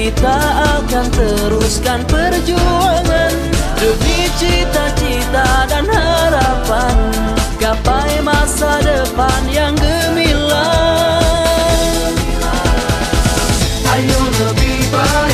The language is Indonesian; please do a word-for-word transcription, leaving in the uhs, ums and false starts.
kita akan teruskan perjuangan demi cita-cita dan harapan, gapai masa depan yang gemilang. Ayo lebih baik.